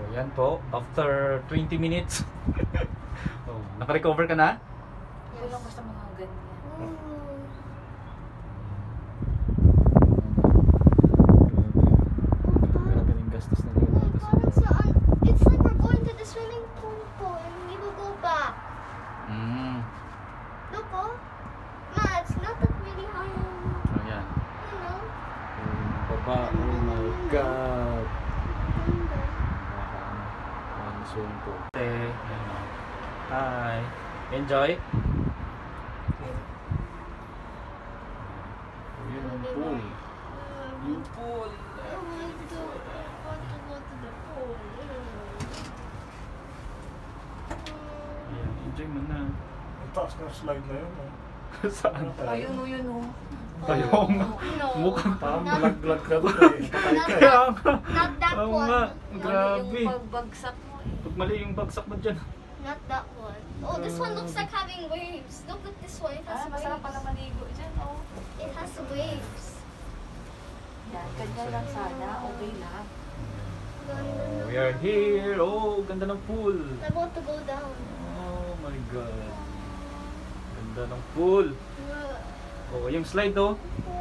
yan po, after 20 minutes. Oh, naka-recover ka na? Ito lang basta mga ganyan. Grabe rin gastos na gawin natin. Parang saan? It's like we're going to the swimming pool po and we will go back. Look, oh. Ma, it's not that really high. Oh, yan. You know? Baba, oh my God. Ganda. Swimming pool. Hi. Enjoy? Yun ang pool. Yung pool. I want to go to the pool. Ayan, enjoy mo na. Ang taas na slide na yun. Saan? Ayun o, yun o. Ayaw nga. No. Mukhang Parang Not- lag-lag ka doon eh. Patay ka eh. kaya nga. Not that Oo one. nga. Mali Grabe. yung pagbagsak mo eh. Pag mali yung bagsak mo dyan. Not that one. Oh, this one looks like having waves. Look at this one. It has Masarap pala waves. maligo dyan o. It has waves. Yan, ganyan lang sana. Okay lang. Oh, we are here. Oh, ganda ng pool. I want to go down. Oh my God. Ganda ng pool. Oh, yung slide oh.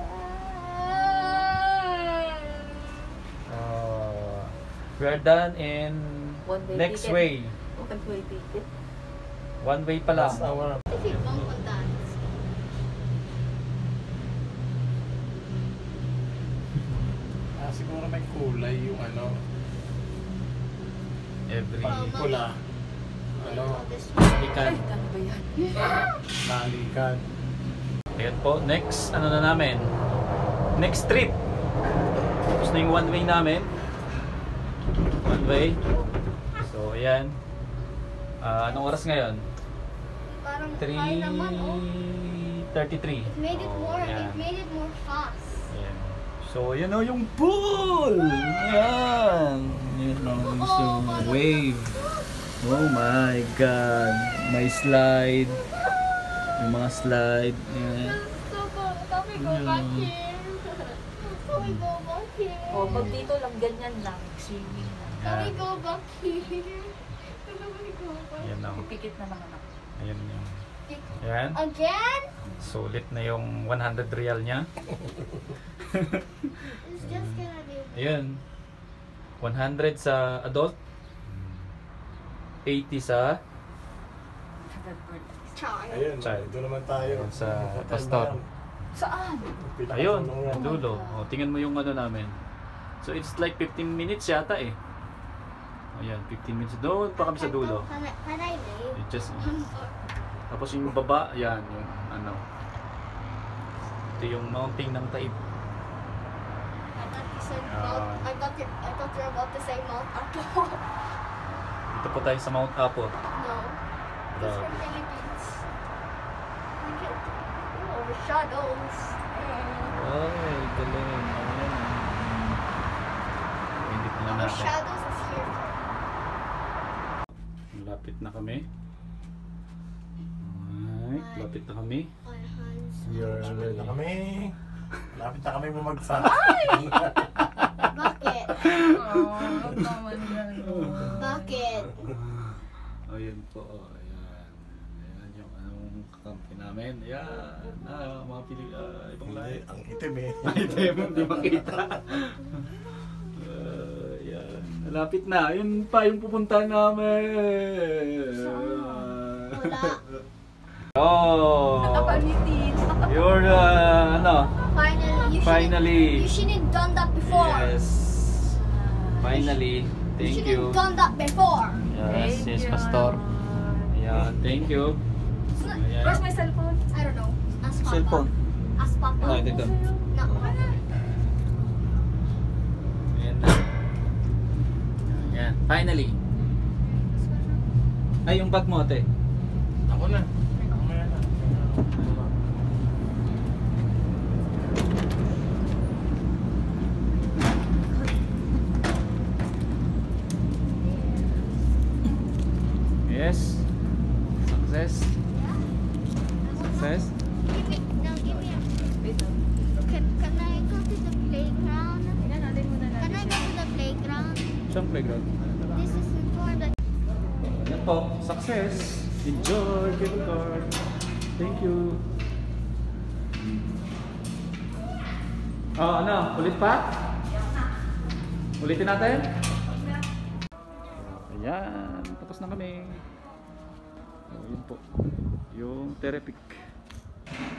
We are done in One way next ticket. way. One-way ticket. One way pa lang. Last hour. If you bump on that. Siguro may kulay yung ano. Every Pula. Ano? This one. ikan. Ay, ano ba yan? Nalikan. Ayan po, next ano na namin? Next trip. Tapos na yung one way namin. One way. So, ayan. Anong oras ngayon? Parang high naman, oh. 3:33. It made it more. ayan. It made it more fast. Ayan. So, yun o yung pool! Ayan! Yun o, yung wave. Oh my God! May slide. Yung mga slide. Ayan. Can we go back here? Can we go back here? O, pag dito lang, ganyan lang. Swimming lang. Can we Ayan. go back here? Can we go back Ayan o. Pipikit na naman ako. Ayan yung... here? Ayan. Again? Sulit na yung 100 real niya. It's just gonna be. Ayan. 100 sa adult. 80 sa Child. Ayun, Child. doon naman tayo. Ayun, sa Hotel pastor. na yan. Saan? ayun, Pinakatulong yan. dulo. O, tingnan mo yung ano namin. So it's like 15 minutes yata eh. Ayan, 15 minutes. Doon pa kami sa dulo. Can I leave? It just tapos yung baba, ayan, yung ano. Ito yung mountain ng Taib. I thought you said Ah. I thought you were about to say Mount Apo. Dito po tayo sa Mount Apo. No. It's Grabe. from Philippines. Look at the shadows. Ay, galing. Ayan. Hindi pa na Our natin. shadows is here. Malapit na kami. Alright, malapit na kami. My hands. Here na kami. Lapit na kami bumagsak. Bakit? Oh, naman yan. Bakit? Ayun po, ayan. Ayan yung anong kakampi namin. Ayan, mga ibang lahi. Ang itim eh. Item, hindi makita. Ayan, malapit na. Ayun pa yung pupuntahan namin. Wala. Oh, Nakapanitin. you're, ano, Finally. You finally. shouldn't have done that before. Yes, finally. You Thank shouldn't you. have done that before. Yes, yes, Pastor. Ayan, thank you. Ayan. Where's my cellphone? I don't know. Ask Papa. Cellphone. Ask Papa. Ah, dito. No. Ayan na. Ayan, finally. Ay, yung bag mo, ate. Ako na. Mamaya na. Yes. Success. Success. Give me a. Wait lang. Can I go to the playground? Tingnan natin muna Can I natin go siya. to the playground? Saan playground? this is for the Yan po, success. Enjoy, cable car. Thank you. Oh, ano? Ulit pa? Ulitin natin? Ayan, tapos na kami. Oh, yun po. Yung therapy.